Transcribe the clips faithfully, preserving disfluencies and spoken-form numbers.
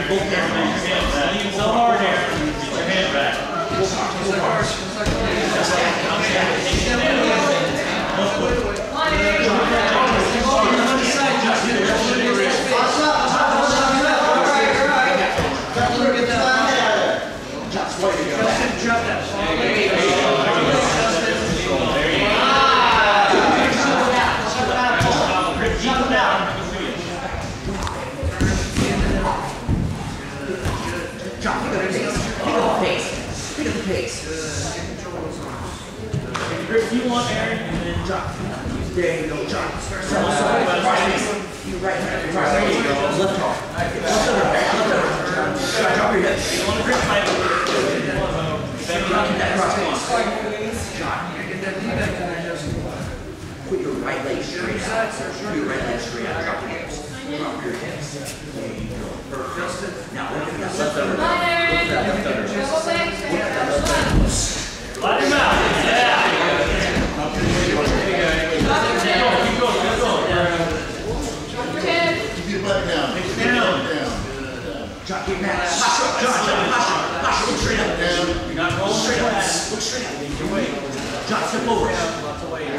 Both hands. Lean so hard, Aaron. Get your hand back. Pull hard. Pull hard. If you want, Aaron, and then drop. There you go, drop. You right hand. There you go. Left arm. Left over. Left over. Drop your hips. You want to grip tight. Keep that cross face. John, put your right leg straight out. Put your right leg straight out. Drop your hips. Drop your hips. There you go. Perfect. Now look at that left over. Look at that left over. Look at that left over. Let him out. Yeah. Keep going. Keep going. Keep your butt down. Keep your butt down. John, get mad. Posture. John, John, posture. Posture. Look straight up. You're not rolling straight up. Look straight up. Your weight. John, step over. Lots of weight.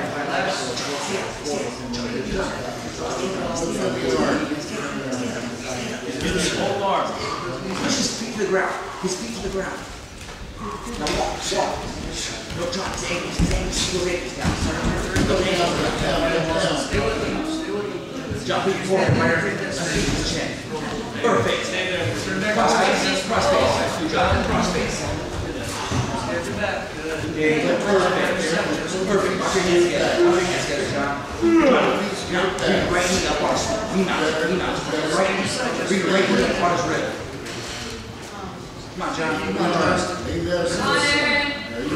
Hold arm. Push his feet to the ground. His feet to the ground. Now walk, walk. No, John, his ankles, his ankles, his ankles down. Go down, down, down. Stay with him, stay with him. John, put your forehead right under his chin. Perfect. Cross face, cross face. John, cross face. There you go, perfect. Perfect. Put your hands together. Put your hands together, John. Now, bring your right knee up on his knee mount, knee mount. Right knee, bring your right knee up on his rib. Come on, John. Come on, John. Come on, Aaron.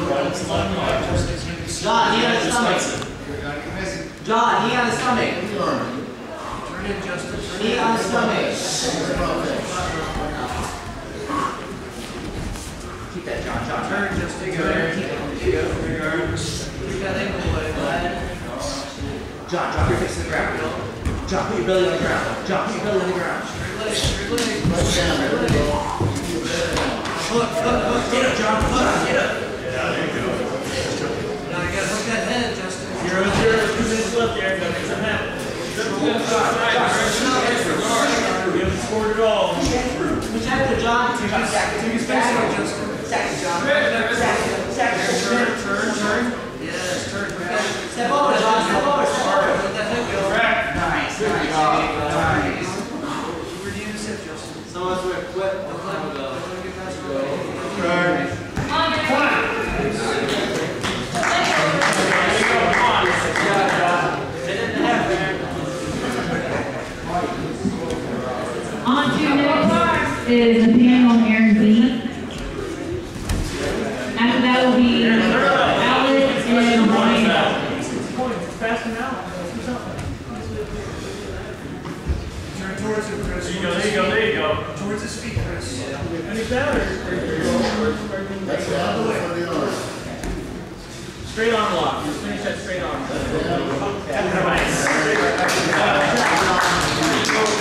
John, knee on his stomach. John, knee on his stomach. Turn in, Justin. Knee on his stomach. Keep that, John. John, turn. Just take it there. Keep it. Keep it. We got ankle leg. John, drop your face to the ground. John, put your belly on the ground. John, put your belly on the ground. Straight leg. Straight leg. Right down. Right down. Look, look, look. Get up, John. Look, get up. Yeah, there you go. Now you gotta hook that head, Justin. You're on zero, two minutes left there. Gotta make something happen. We haven't scored at all. Which after John? Take his face out, Justin. Sack it, John. Sack it. Sack it. Turn, turn, turn. Yes, turn. Step over, John. Step over. Step over. Let that head go. Nice. Nice. Nice. Where do you sit, Justin? So much with quit. Don't let him go. Don't get past go. Turn. Come on, Come on. On to next is the piano on Aaron B. After that will be Alex and Ryan. Fast now. Turn towards him, Chris. There you go, there you go, there you go. Towards his feet, Chris. Any better? That's the other way. Straight arm lock. Just finish that straight arm. Nice.